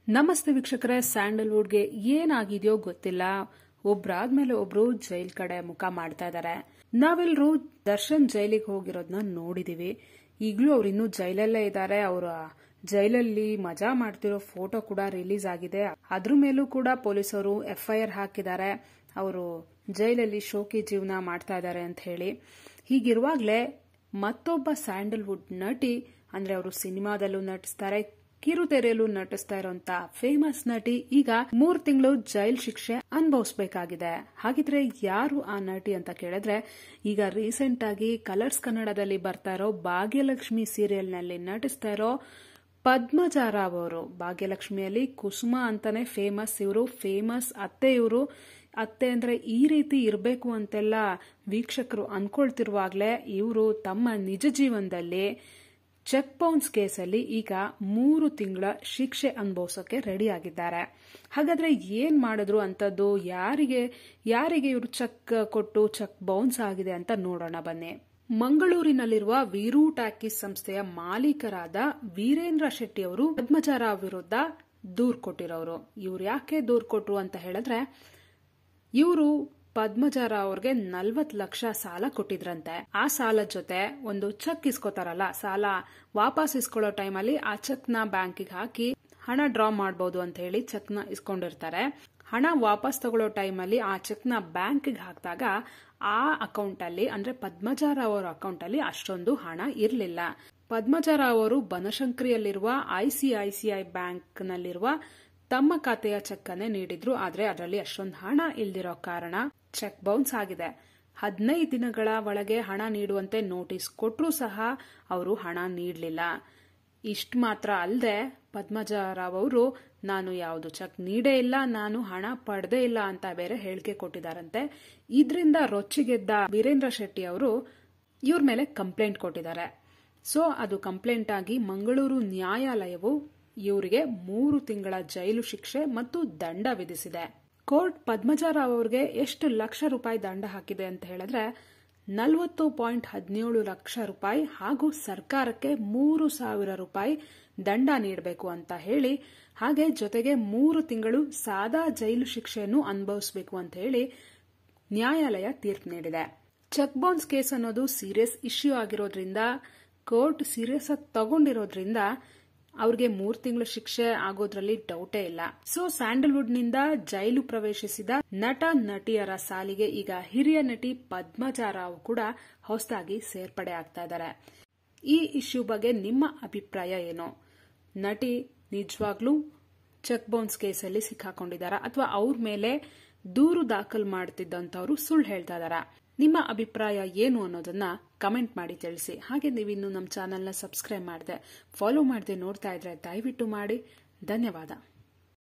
ನಮಸ್ತೆ ವೀಕ್ಷಕರೇ, ಸ್ಯಾಂಡಲ್ವುಡ್ಗೆ ಏನಾಗಿದೆಯೋ ಗೊತ್ತಿಲ್ಲ, ಒಬ್ರಾದ್ಮೇಲೆ ಒಬ್ರು ಜೈಲ್ ಕಡೆ ಮುಖ ಮಾಡ್ತಾ ಇದಾರೆ. ನಾವೆಲ್ಲರೂ ದರ್ಶನ್ ಜೈಲಿಗೆ ಹೋಗಿರೋದನ್ನ ನೋಡಿದೀವಿ. ಈಗಲೂ ಅವ್ರು ಇನ್ನೂ ಜೈಲಲ್ಲೇ ಇದ್ದಾರೆ. ಅವರ ಜೈಲಲ್ಲಿ ಮಜಾ ಮಾಡ್ತಿರೋ ಫೋಟೋ ಕೂಡ ರಿಲೀಸ್ ಆಗಿದೆ. ಅದ್ರ ಮೇಲೂ ಕೂಡ ಪೊಲೀಸರು FIR ಹಾಕಿದ್ದಾರೆ. ಅವರು ಜೈಲಲ್ಲಿ ಶೋಕಿ ಜೀವನ ಮಾಡ್ತಾ ಇದ್ದಾರೆ ಅಂತ ಹೇಳಿ. ಹೀಗಿರುವಾಗ್ಲೇ ಮತ್ತೊಬ್ಬ ಸ್ಯಾಂಡಲ್ವುಡ್ ನಟಿ, ಅಂದ್ರೆ ಅವರು ಸಿನಿಮಾದಲ್ಲೂ ನಟಿಸ್ತಾರೆ, ಕಿರುತೆರೆಯಲ್ಲೂ ನಟಿಸ್ತಾ ಇರುವಂತ ಫೇಮಸ್ ನಟಿ ಈಗ 3 ತಿಂಗಳು ಜೈಲ್ ಶಿಕ್ಷೆ ಅನುಭವಿಸಬೇಕಾಗಿದೆ. ಹಾಗಿದ್ರೆ ಯಾರು ಆ ನಟಿ ಅಂತ ಕೇಳಿದ್ರೆ, ಈಗ ರೀಸೆಂಟ್ ಆಗಿ ಕಲರ್ಸ್ ಕನ್ನಡದಲ್ಲಿ ಬರ್ತಾ ಇರೋ ಭಾಗ್ಯಲಕ್ಷ್ಮಿ ಸೀರಿಯಲ್ ನಲ್ಲಿ ನಟಿಸ್ತಾ ಇರೋ ಪದ್ಮಜಾ ರಾವ್ ಅವರು. ಭಾಗ್ಯಲಕ್ಷ್ಮಿಯಲ್ಲಿ ಕುಸುಮ ಅಂತಾನೆ ಫೇಮಸ್. ಇವರು ಫೇಮಸ್ ಅತ್ತೆ. ಇವರು ಅತ್ತೆ ಅಂದ್ರೆ ಈ ರೀತಿ ಇರಬೇಕು ಅಂತೆಲ್ಲ ವೀಕ್ಷಕರು ಅನ್ಕೊಳ್ತಿರುವಾಗ್ಲೇ ಇವರು ತಮ್ಮ ನಿಜ ಜೀವನದಲ್ಲಿ ಚೆಕ್ ಬೌನ್ಸ್ ಕೇಸಲ್ಲಿ ಈಗ 3 ತಿಂಗಳ ಶಿಕ್ಷೆ ಅನುಭವಿಸೋಕೆ ರೆಡಿ ಆಗಿದ್ದಾರೆ. ಹಾಗಾದ್ರೆ ಏನ್ ಮಾಡಿದ್ರು ಅಂತದ್ದು, ಯಾರಿಗೆ ಇವರು ಚೆಕ್ ಕೊಟ್ಟು ಚೆಕ್ ಬೌನ್ಸ್ ಆಗಿದೆ ಅಂತ ನೋಡೋಣ ಬನ್ನಿ. ಮಂಗಳೂರಿನಲ್ಲಿರುವ ವೀರು ಟ್ಯಾಕಿಸ್ ಸಂಸ್ಥೆಯ ಮಾಲೀಕರಾದ ವೀರೇಂದ್ರ ಶೆಟ್ಟಿ ಅವರು ಪದ್ಮಜಾ ರಾವ್ ವಿರುದ್ಧ ದೂರು ಕೊಟ್ಟಿರೋರು. ಇವ್ರು ಯಾಕೆ ದೂರು ಕೊಟ್ರು ಅಂತ ಹೇಳಿದ್ರೆ, ಇವರು ಪದ್ಮಜಾ ರಾವ್ ಅವ್ರಿಗೆ 40 ಲಕ್ಷ ಸಾಲ ಕೊಟ್ಟಿದ್ರಂತೆ. ಆ ಸಾಲದ ಜೊತೆ ಒಂದು ಚೆಕ್ ಇಸ್ಕೋತಾರಲ್ಲ, ಸಾಲ ವಾಪಸ್ ಇಸ್ಕೊಳ್ಳೋ ಟೈಮಲ್ಲಿ ಆ ಚೆಕ್ ನ ಬ್ಯಾಂಕಿಗೆ ಹಾಕಿ ಹಣ ಡ್ರಾ ಮಾಡಬಹುದು ಅಂತ ಹೇಳಿ ಚೆಕ್ ನ ಇಸ್ಕೊಂಡಿರ್ತಾರೆ. ಹಣ ವಾಪಸ್ ತಗೊಳ್ಳೋ ಟೈಮಲ್ಲಿ ಆ ಚೆಕ್ ನ ಬ್ಯಾಂಕಿಗೆ ಹಾಕಿದಾಗ ಆ ಅಕೌಂಟ್ ಅಲ್ಲಿ, ಅಂದ್ರೆ ಪದ್ಮಜಾ ರಾವ್ ಅವರ ಅಕೌಂಟ್ ಅಲ್ಲಿ ಅಷ್ಟೊಂದು ಹಣ ಇರಲಿಲ್ಲ. ಪದ್ಮಜಾ ರಾವ್ ಅವರು ಬನಶಂಕರಿಯಲ್ಲಿರುವ ICICI ಬ್ಯಾಂಕ್ ನಲ್ಲಿರುವ ತಮ್ಮ ಖಾತೆಯ ಚೆಕ್ ಅನ್ನೇ ನೀಡಿದ್ರು. ಆದ್ರೆ ಅದರಲ್ಲಿ ಅಷ್ಟೊಂದು ಹಣ ಇಲ್ದಿರೋ ಕಾರಣ ಚೆಕ್ ಬೌನ್ಸ್ ಆಗಿದೆ. 15 ದಿನಗಳ ಒಳಗೆ ಹಣ ನೀಡುವಂತೆ ನೋಟಿಸ್ ಕೊಟ್ಟರೂ ಸಹ ಅವರು ಹಣ ನೀಡಲಿಲ್ಲ. ಇಷ್ಟು ಮಾತ್ರ ಅಲ್ಲದೆ ಪದ್ಮಜಾ ರಾವ್ ಅವರು ನಾನು ಯಾವುದು ಚೆಕ್ ನೀಡೇ ಇಲ್ಲ, ನಾನು ಹಣ ಪಡೆದೇ ಇಲ್ಲ ಅಂತ ಬೇರೆ ಹೇಳಿಕೆ ಕೊಟ್ಟಿದ್ದಾರಂತೆ. ಇದರಿಂದ ರೊಚ್ಚಿಗೆದ್ದ ವೀರೇಂದ್ರ ಶೆಟ್ಟಿ ಅವರು ಇವ್ರ ಮೇಲೆ ಕಂಪ್ಲೇಂಟ್ ಕೊಟ್ಟಿದ್ದಾರೆ. ಸೊ ಅದು ಕಂಪ್ಲೇಂಟ್ ಆಗಿ ಮಂಗಳೂರು ನ್ಯಾಯಾಲಯವು ಇವರಿಗೆ 3 ತಿಂಗಳ ಜೈಲು ಶಿಕ್ಷೆ ಮತ್ತು ದಂಡ ವಿಧಿಸಿದೆ. ಕೋರ್ಟ್ ಪದ್ಮಜಾ ರಾವ್ ಅವರಿಗೆ ಎಷ್ಟು ಲಕ್ಷ ರೂಪಾಯಿ ದಂಡ ಹಾಕಿದೆ ಅಂತ ಹೇಳಿದ್ರೆ 40.17 ಲಕ್ಷ ರೂಪಾಯಿ ಹಾಗೂ ಸರ್ಕಾರಕ್ಕೆ 3,000 ರೂಪಾಯಿ ದಂಡ ನೀಡಬೇಕು ಅಂತ ಹೇಳಿ, ಹಾಗೆ ಜೊತೆಗೆ 3 ತಿಂಗಳು ಸಾದಾ ಜೈಲು ಶಿಕ್ಷೆಯನ್ನು ಅನುಭವಿಸಬೇಕು ಅಂತ ಹೇಳಿ ನ್ಯಾಯಾಲಯ ತೀರ್ಪು ನೀಡಿದೆ. ಚೆಕ್ ಬೌನ್ಸ್ ಕೇಸ್ ಅನ್ನೋದು ಸೀರಿಯಸ್ ಇಶ್ಯೂ ಆಗಿರೋದ್ರಿಂದ, ಕೋರ್ಟ್ ಸೀರಿಯಸ್ ಆಗಿ ತಗೊಂಡಿರೋದ್ರಿಂದ ಅವ್ರಿಗೆ 3 ತಿಂಗಳ ಶಿಕ್ಷೆ ಆಗೋದ್ರಲ್ಲಿ ಡೌಟೇ ಇಲ್ಲ. ಸೊ ಸ್ಯಾಂಡಲ್ವುಡ್ ನಿಂದ ಜೈಲು ಪ್ರವೇಶಿಸಿದ ನಟ ನಟಿಯರ ಸಾಲಿಗೆ ಈಗ ಹಿರಿಯ ನಟಿ ಪದ್ಮಜಾ ರಾವ್ ಕೂಡ ಹೊಸದಾಗಿ ಸೇರ್ಪಡೆ ಆಗ್ತಾ ಇದ್ದಾರೆ. ಈ ಇಶ್ಯೂ ಬಗ್ಗೆ ನಿಮ್ಮ ಅಭಿಪ್ರಾಯ ಏನು? ನಟಿ ನಿಜವಾಗ್ಲೂ ಚೆಕ್ ಬೌನ್ಸ್ ಕೇಸಲ್ಲಿ ಸಿಕ್ಕಾಕೊಂಡಿದ್ದಾರಾ, ಅಥವಾ ಅವ್ರ ಮೇಲೆ ದೂರು ದಾಖಲು ಮಾಡ್ತಿದ್ದಂತವ್ರು ಸುಳ್ಳು ಹೇಳ್ತಾ ಇದ್ದಾರಾ? ನಿಮ್ಮ ಅಭಿಪ್ರಾಯ ಏನು ಅನ್ನೋದನ್ನ ಕಮೆಂಟ್ ಮಾಡಿ ತಿಳಿಸಿ. ಹಾಗೆ ನೀವಿನ್ನು ನಮ್ಮ ಚಾನೆಲ್ನ ಸಬ್ಸ್ಕ್ರೈಬ್ ಮಾಡದೆ ಫಾಲೋ ಮಾಡದೆ ನೋಡ್ತಾ ಇದ್ರೆ ದಯವಿಟ್ಟು ಮಾಡಿ. ಧನ್ಯವಾದ.